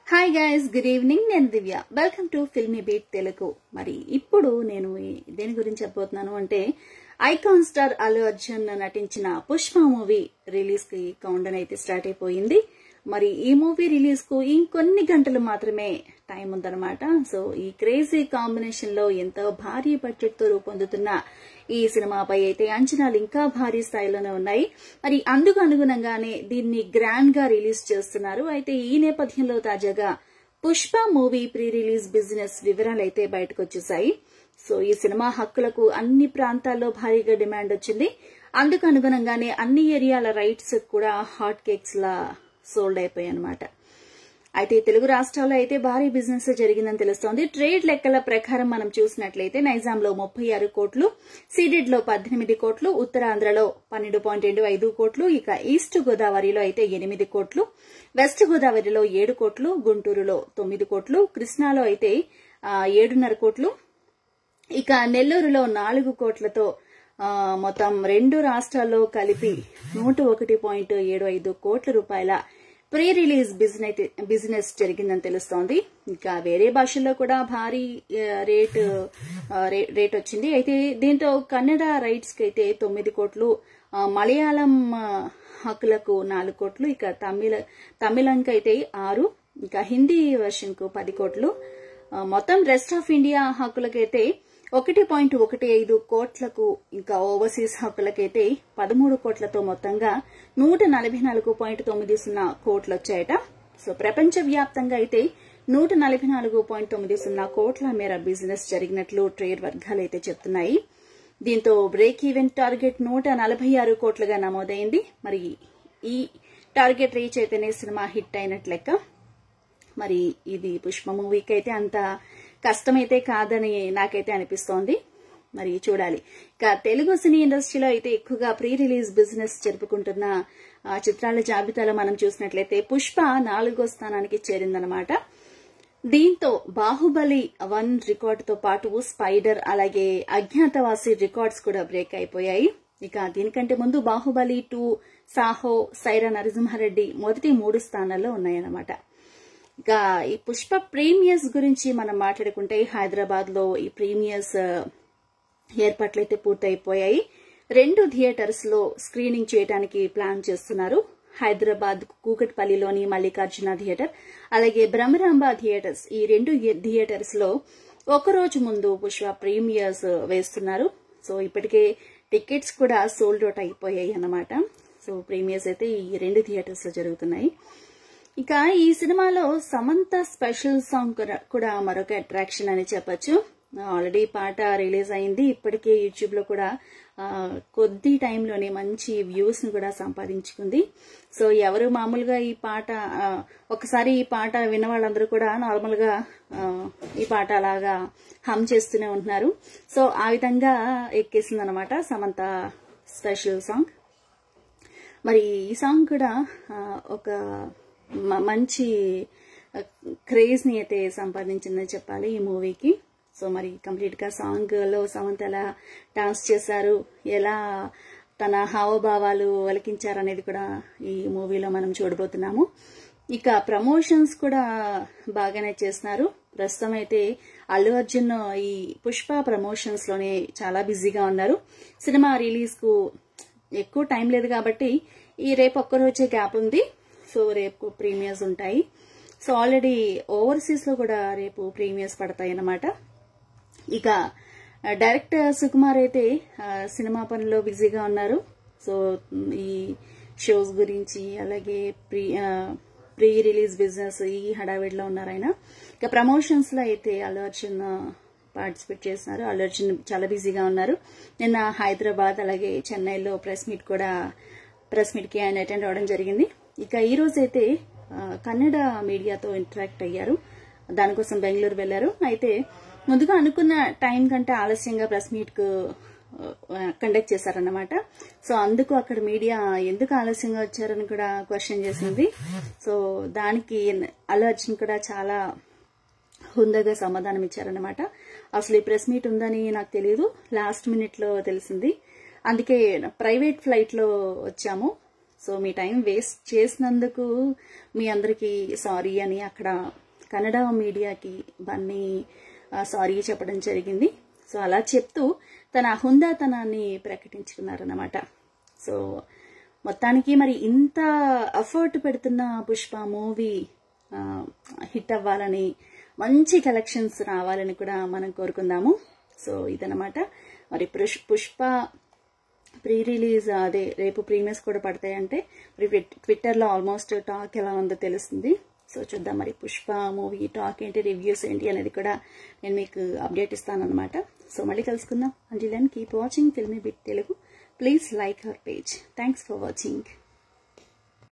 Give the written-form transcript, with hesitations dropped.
Hi guys, good evening. నేను Divya. Welcome to Filmibeat Telugu. మరి ఇప్పుడు నేను దేని గురించి చెప్పబోతున్నాను అంటే ఐకాన్ స్టార్ అల్లు అర్జున్ నటించిన పుష్ప మూవీ రిలీజ్ కి కౌంట్ డౌన్ అయితే స్టార్ట్ అయిపోయింది. మరి ఈ మూవీ రిలీజ్ కు ఇంకొన్ని గంటలు మాత్రమే టైం ఉందన్నమాట. సో ఈ క్రేజీ కాంబినేషన్ లో ఎంతో భారీ బడ్జెట్ తో రూపొందుతున్న ఈ సినిమాపై అయితే అంచనాలు ఇంకా భారీ స్థాయిలోనే ఉన్నాయి. మరి అందుకు అనుగుణంగానే దీన్ని గ్రాండ్ గా రిలీజ్ చేస్తున్నారు. అయితే ఈ నేపథ్యంలో తాజాగా Pushpa movie pre release business వివరాలు అయితే బయటకు వచ్చేసాయి. సో ఈ సినిమా హక్కులకు అన్ని ప్రాంతాల్లో భారీగా డిమాండ్ వచ్చింది. అందుకు అనుగుణంగానే అన్ని ఏరియాల రైట్స్ కూడా హాట్ కేక్స్ లా సోల్డ్ అయిపోయాయి అన్నమాట. అయితే తెలుగు రాష్ట్రాల్లో అయితే భారీ బిజినెస్ జరిగిందని తెలుస్తోంది. ట్రేడ్ లెక్కల ప్రకారం మనం చూసినట్లయితే నైజాంలో 36 కోట్లు, సీడెడ్ లో 18 కోట్లు, ఉత్తరాంధ్రలో 12.25 కోట్లు, ఇక ఈస్ట్ గోదావరిలో అయితే 8 కోట్లు, వెస్ట్ గోదావరిలో 7 కోట్లు, గుంటూరులో 9 కోట్లు, కృష్ణాలో అయితే 7.5 కోట్లు, ఇక నెల్లూరులో 4 కోట్లతో మొత్తం 2 రాష్ట్రాల్లో కలిపి 101.75 కోట్ల రూపాయల ప్రీ రిలీజ్ బిజినెస్ జరిగిందని తెలుస్తోంది. ఇంకా వేరే భాషల్లో కూడా భారీ రేట్ వచ్చింది. అయితే దీంతో కన్నడ రైట్స్ కి అయితే 9 కోట్లు, మలయాళం హక్కులకు 4 కోట్లు, ఇక తమిళంకి అయితే 6, ఇంకా హిందీ వర్షన్ కు 10 కోట్లు, మొత్తం రెస్ట్ ఆఫ్ ఇండియా హక్కులకైతే 1.15 కోట్లకు, ఇంకా ఓవర్సీస్ హక్కులకైతే 13 కోట్లతో మొత్తంగా 144.90 కోట్లు వచ్చాయట. సో ప్రపంచ వ్యాప్తంగా అయితే 144.90 కోట్ల మేర బిజినెస్ జరిగినట్లు ట్రేడ్ వర్గాలు అయితే చెప్తున్నాయి. దీంతో బ్రేక్ ఈవెన్ టార్గెట్ 146 కోట్లుగా నమోదైంది. మరి ఈ టార్గెట్ రీచ్ అయితేనే సినిమా హిట్ అయినట్లు లెక్క. మరి ఇది పుష్ప మూవీకి అయితే అంత కష్టమైతే కాదని నాకైతే అనిపిస్తోంది. మరి చూడాలి. ఇక తెలుగు సినీ ఇండస్ట్రీలో అయితే ఎక్కువగా ప్రీ రిలీజ్ బిజినెస్ జరుపుకుంటున్న చిత్రాల జాబితాలో మనం చూసినట్లయితే పుష్ప 4వ స్థానానికి చేరిందనమాట. దీంతో బాహుబలి 1 రికార్డుతో పాటు స్పైడర్ అలాగే అజ్ఞాతవాసి రికార్డ్స్ కూడా బ్రేక్ అయిపోయాయి. ఇక దీనికంటే ముందు బాహుబలి 2, సాహో, సైరా నరసింహారెడ్డి మొదటి 3 స్థానాల్లో ఉన్నాయన్నమాట. ఇక ఈ పుష్ప ప్రీమియర్స్ గురించి మనం మాట్లాడుకుంటే హైదరాబాద్ లో ఈ ప్రీమియర్స్ ఏర్పాట్లయితే పూర్తయిపోయాయి. 2 థియేటర్స్ లో స్క్రీనింగ్ చేయడానికి ప్లాన్ చేస్తున్నారు. హైదరాబాద్ కూకట్పల్లిలోని మల్లికార్జున థియేటర్ అలాగే బ్రహ్మరాంబ థియేటర్స్, ఈ 2 థియేటర్స్ లో ఒకరోజు ముందు పుష్ప ప్రీమియర్స్ వేస్తున్నారు. సో ఇప్పటికే టికెట్స్ కూడా సోల్డ్ అవుట్ అయిపోయాయి అన్నమాట. సో ప్రీమియర్స్ అయితే ఈ 2 థియేటర్స్ లో జరుగుతున్నాయి. ఇక ఈ సినిమాలో సమంత స్పెషల్ సాంగ్ కూడా మరొక అట్రాక్షన్ అని చెప్పొచ్చు. ఆల్రెడీ పాట రిలీజ్ అయింది. ఇప్పటికే యూట్యూబ్ లో కూడా కొద్ది టైంలోనే మంచి వ్యూస్ ను కూడా సంపాదించుకుంది. సో ఎవరు మామూలుగా ఈ పాట ఒకసారి ఈ పాట విన్న వాళ్ళందరూ కూడా నార్మల్ గా ఈ పాట అలాగా హమ్ చేస్తూనే ఉంటున్నారు. సో ఆ విధంగా ఎక్కేసింది అనమాట సమంత స్పెషల్ సాంగ్. మరి ఈ సాంగ్ కూడా ఒక మంచి క్రేజ్ ని అయితే సంపాదించిందని చెప్పాలి ఈ మూవీకి. సో మరి కంప్లీట్ గా సాంగ్ లో సమంత ఎలా డాన్స్ చేశారు, ఎలా తన హావభావాలు వలికించారు అనేది కూడా ఈ మూవీలో మనం చూడబోతున్నాము. ఇక ప్రమోషన్స్ కూడా బాగానే చేస్తున్నారు. ప్రస్తుతం అయితే అల్లు అర్జున్ ఈ పుష్ప ప్రమోషన్స్ లోనే చాలా బిజీగా ఉన్నారు. సినిమా రిలీజ్ కు ఎక్కువ టైం లేదు కాబట్టి ఈ రేపు ఒక్కరోజే గ్యాప్ ఉంది. సో రేపు ప్రీమియర్స్ ఉంటాయి. సో ఆల్రెడీ ఓవర్సీస్ లో కూడా రేపు ప్రీమియర్స్ పడతాయి అన్నమాట. ఇక డైరెక్టర్ సుకుమార్ అయితే సినిమా పనిలో బిజీగా ఉన్నారు. సో ఈ షోస్ గురించి అలాగే ప్రీ రిలీజ్ బిజినెస్ ఈ హడావిడిలో ఉన్నారు ఆయన. ఇక ప్రమోషన్స్ లో అయితే అల్లు అర్జున్ పార్టిసిపేట్ చేస్తున్నారు. అల్లు అర్జున్ చాలా బిజీగా ఉన్నారు. నిన్న హైదరాబాద్ అలాగే చెన్నైలో ప్రెస్ మీట్ కి ఆయన అటెండ్ అవడం జరిగింది. ఇక ఈ రోజైతే కన్నడ మీడియాతో ఇంటరాక్ట్ అయ్యారు. దానికోసం బెంగళూరు వెళ్లారు. అయితే ముందుగా అనుకున్న టైం కంటే ఆలస్యంగా ప్రెస్ మీట్ కు కండక్ట్ చేశారన్నమాట. సో అందుకు అక్కడ మీడియా ఎందుకు ఆలస్యంగా వచ్చారని కూడా క్వశ్చన్ చేసింది. సో దానికి అల్లు అర్జున్ కూడా చాలా హుందాగా సమాధానం ఇచ్చారన్నమాట. అసలు ఈ ప్రెస్ మీట్ ఉందని నాకు తెలియదు, లాస్ట్ మినిట్ లో తెలిసింది. అందుకే ప్రైవేట్ ఫ్లైట్ లో వచ్చాము. సో మీ టైం వేస్ట్ చేసినందుకు మీ అందరికీ సారీ అని అక్కడ కన్నడ మీడియాకి బన్నీ సారీ చెప్పడం జరిగింది. సో అలా చెప్తూ తన హుందాతనాన్ని ప్రకటించుకున్నారన్నమాట. సో మొత్తానికి మరి ఇంత ఎఫర్ట్ పెడుతున్న పుష్ప మూవీ హిట్ అవ్వాలని, మంచి కలెక్షన్స్ రావాలని కూడా మనం కోరుకుందాము. సో ఇదన్నమాట. మరి పుష్ప ప్రీ రిలీజ్ అదే రేపు ప్రీమియర్స్ కూడా పడతాయంటే మరి ట్విట్టర్లో ఆల్మోస్ట్ టాక్ ఎలా ఉందో తెలుస్తుంది. సో చూద్దాం మరి పుష్ప మూవీ టాక్ ఏంటి, రివ్యూస్ ఏంటి అనేది కూడా నేను మీకు అప్డేట్ ఇస్తానన్నమాట. సో మళ్ళీ కలుసుకుందాం. Until then keep watching Filmibeat Telugu. Please like our page. Thanks for watching.